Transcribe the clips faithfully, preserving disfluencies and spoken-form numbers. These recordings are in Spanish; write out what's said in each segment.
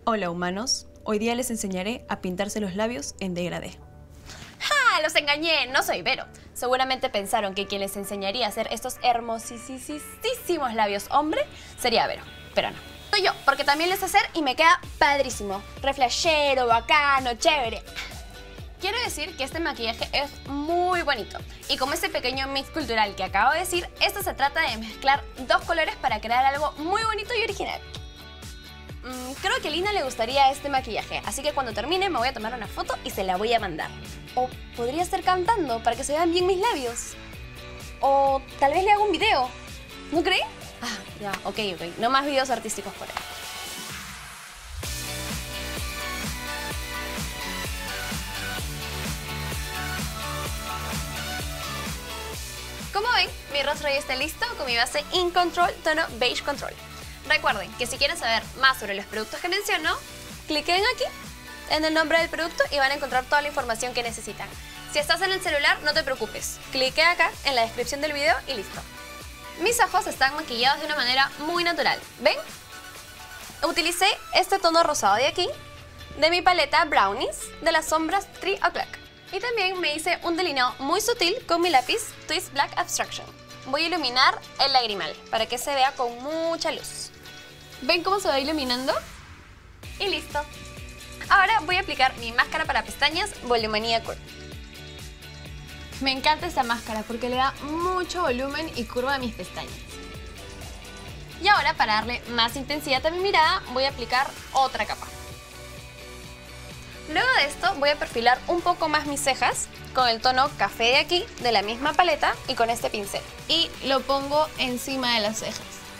Hola humanos, hoy día les enseñaré a pintarse los labios en degradé. ¡Ja! ¡Los engañé! No soy Vero. Seguramente pensaron que quien les enseñaría a hacer estos hermosísimos labios hombre sería Vero, pero no. Soy yo, porque también les sé hacer y me queda padrísimo. Reflashero, bacano, chévere. Quiero decir que este maquillaje es muy bonito. Y como ese pequeño mix cultural que acabo de decir, esto se trata de mezclar dos colores para crear algo muy bonito y original. Mm, creo que a Lina le gustaría este maquillaje, así que cuando termine me voy a tomar una foto y se la voy a mandar. O podría estar cantando para que se vean bien mis labios. O tal vez le hago un video. ¿No cree? Ah, ya, ok, ok. No más videos artísticos por ahí. Como ven, mi rostro ya está listo con mi base In Control tono Beige Control. Recuerden que si quieren saber más sobre los productos que menciono, cliquen aquí en el nombre del producto y van a encontrar toda la información que necesitan. Si estás en el celular, no te preocupes. Clique acá en la descripción del video y listo. Mis ojos están maquillados de una manera muy natural. ¿Ven? Utilicé este tono rosado de aquí, de mi paleta Brownies, de las sombras tres o'clock. Y también me hice un delineado muy sutil con mi lápiz Twist Black Abstraction. Voy a iluminar el lagrimal para que se vea con mucha luz. ¿Ven cómo se va iluminando? Y listo. Ahora voy a aplicar mi máscara para pestañas Volumania Curve. Me encanta esta máscara porque le da mucho volumen y curva a mis pestañas. Y ahora, para darle más intensidad a mi mirada, voy a aplicar otra capa. Luego de esto voy a perfilar un poco más mis cejas con el tono café de aquí, de la misma paleta y con este pincel. Y lo pongo encima de las cejas.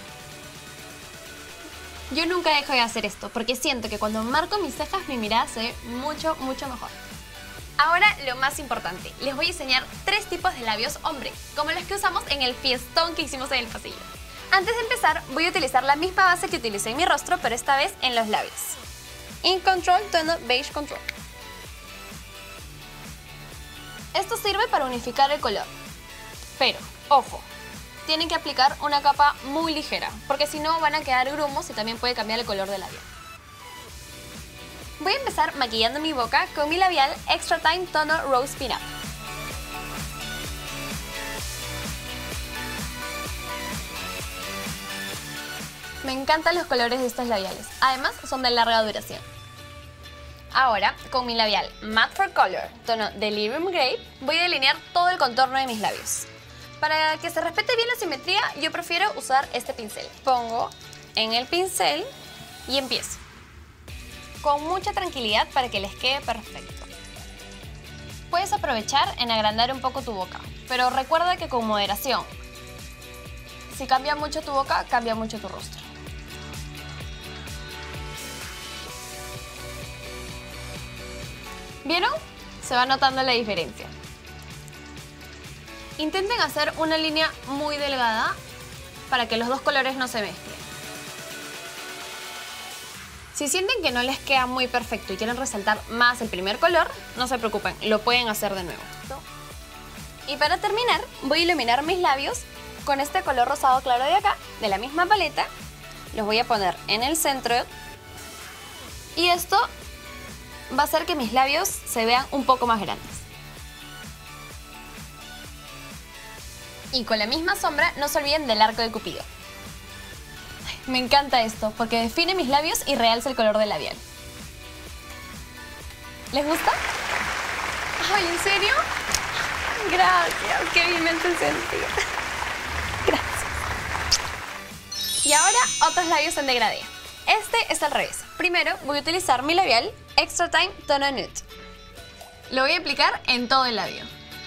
Yo nunca dejo de hacer esto porque siento que cuando marco mis cejas mi mirada se ve mucho, mucho mejor. Ahora lo más importante, les voy a enseñar tres tipos de labios hombre, como los que usamos en el fiestón que hicimos en el pasillo. Antes de empezar voy a utilizar la misma base que utilicé en mi rostro, pero esta vez en los labios. In Control tono Beige Control. Esto sirve para unificar el color, pero ojo, tienen que aplicar una capa muy ligera, porque si no van a quedar grumos y también puede cambiar el color del labial. Voy a empezar maquillando mi boca con mi labial Extra Time tono Rose Pin Up. Me encantan los colores de estos labiales, además son de larga duración. Ahora, con mi labial Matte for Color tono Delirium Grape, voy a delinear todo el contorno de mis labios. Para que se respete bien la simetría, yo prefiero usar este pincel. Pongo en el pincel y empiezo. Con mucha tranquilidad para que les quede perfecto. Puedes aprovechar en agrandar un poco tu boca, pero recuerda que con moderación. Si cambia mucho tu boca, cambia mucho tu rostro. ¿Vieron? Se va notando la diferencia. Intenten hacer una línea muy delgada para que los dos colores no se mezclen. Si sienten que no les queda muy perfecto y quieren resaltar más el primer color, no se preocupen, lo pueden hacer de nuevo. Y para terminar, voy a iluminar mis labios con este color rosado claro de acá, de la misma paleta. Los voy a poner en el centro. Y esto va a hacer que mis labios se vean un poco más grandes. Y con la misma sombra, no se olviden del arco de Cupido. Me encanta esto, porque define mis labios y realza el color del labial. ¿Les gusta? Ay, ¿en serio? Gracias, qué bien me hacen sentir. Gracias. Y ahora, otros labios en degradé. Este es al revés. Primero voy a utilizar mi labial Extra Time tono Nude. Lo voy a aplicar en todo el labio.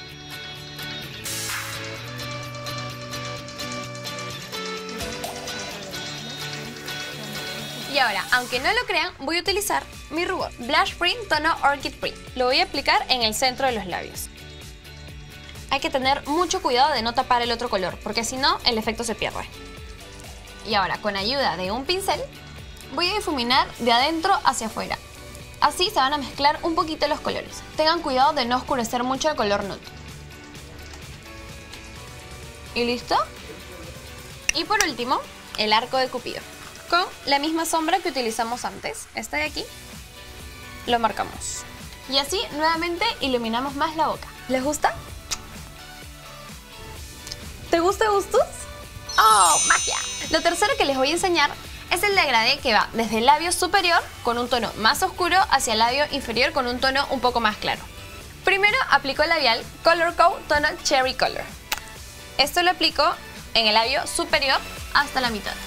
Y ahora, aunque no lo crean, voy a utilizar mi rubor Blush Print tono Orchid Print. Lo voy a aplicar en el centro de los labios. Hay que tener mucho cuidado de no tapar el otro color, porque si no, el efecto se pierde. Y ahora, con ayuda de un pincel, voy a difuminar de adentro hacia afuera. Así se van a mezclar un poquito los colores. Tengan cuidado de no oscurecer mucho el color nude. ¿Y listo? Y por último, el arco de Cupido. con la misma sombra que utilizamos antes, esta de aquí, lo marcamos. Y así nuevamente iluminamos más la boca. ¿Les gusta? ¿Te gusta, Gustus? ¡Oh, magia! Lo tercero que les voy a enseñar es el degradé que va desde el labio superior con un tono más oscuro hacia el labio inferior con un tono un poco más claro. Primero aplico el labial Color Co tono Cherry Color. Esto lo aplico en el labio superior hasta la mitad.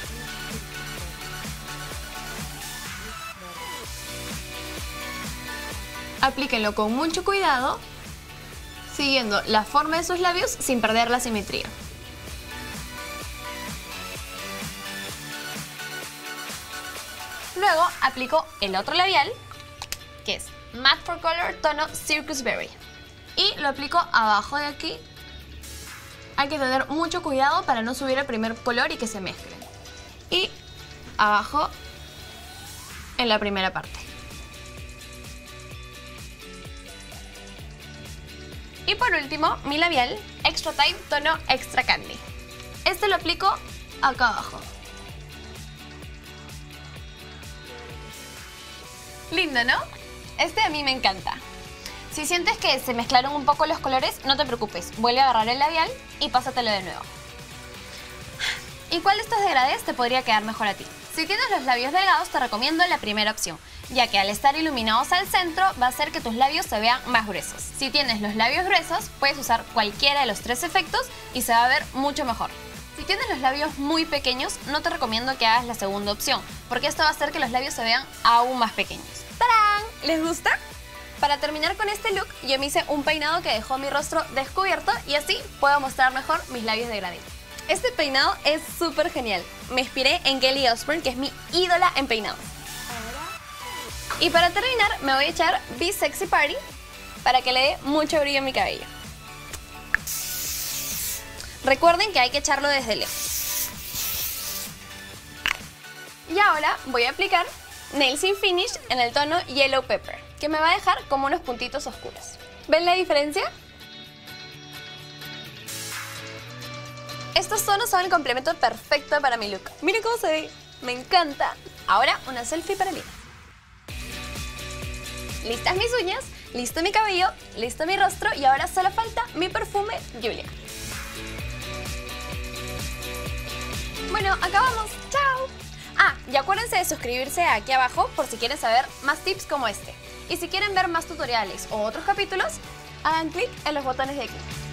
Aplíquenlo con mucho cuidado, siguiendo la forma de sus labios sin perder la simetría. Luego aplico el otro labial, que es Matte for Color tono Circus Berry. Y lo aplico abajo de aquí. Hay que tener mucho cuidado para no subir el primer color y que se mezclen. Y abajo en la primera parte. Y por último, mi labial Extra Time tono Extra Candy. Este lo aplico acá abajo. Lindo, ¿no? Este a mí me encanta. Si sientes que se mezclaron un poco los colores, no te preocupes. Vuelve a agarrar el labial y pásatelo de nuevo. ¿Y cuál de estos degradés te podría quedar mejor a ti? Si tienes los labios delgados, te recomiendo la primera opción, ya que al estar iluminados al centro va a hacer que tus labios se vean más gruesos. Si tienes los labios gruesos, puedes usar cualquiera de los tres efectos y se va a ver mucho mejor. Si tienes los labios muy pequeños, no te recomiendo que hagas la segunda opción, porque esto va a hacer que los labios se vean aún más pequeños. ¡Tarán! ¿Les gusta? Para terminar con este look, yo me hice un peinado que dejó mi rostro descubierto y así puedo mostrar mejor mis labios de degradé. Este peinado es súper genial. Me inspiré en Kelly Osbourne, que es mi ídola en peinados. Y para terminar, me voy a echar Be Sexy Party para que le dé mucho brillo a mi cabello. Recuerden que hay que echarlo desde lejos. Y ahora voy a aplicar Nails in Finish en el tono Yellow Pepper, que me va a dejar como unos puntitos oscuros. ¿Ven la diferencia? Estos tonos son el complemento perfecto para mi look. Miren cómo se ve, me encanta. Ahora una selfie para mí. Listas mis uñas, listo mi cabello, listo mi rostro y ahora solo falta mi perfume Julia. Bueno, acabamos. ¡Chao! Ah, y acuérdense de suscribirse aquí abajo por si quieren saber más tips como este. Y si quieren ver más tutoriales o otros capítulos, hagan clic en los botones de aquí.